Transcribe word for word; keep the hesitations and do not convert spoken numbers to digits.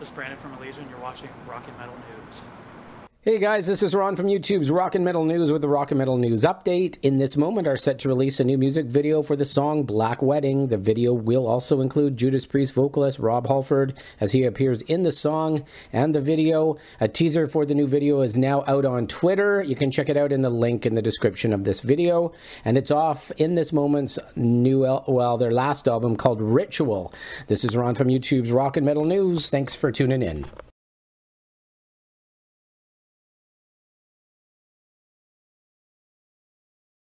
This is Brandon from Malaysia, and you're watching Rock and Metal News. Hey guys, this is Ron from YouTube's Rock and Metal News with the Rock and Metal News update. In this moment, are set to release a new music video for the song Black Wedding. The video will also include Judas Priest vocalist Rob Halford as he appears in the song and the video. A teaser for the new video is now out on Twitter. You can check it out in the link in the description of this video. And it's off in this moment's new, well, their last album called Ritual. This is Ron from YouTube's Rock and Metal News. Thanks for tuning in.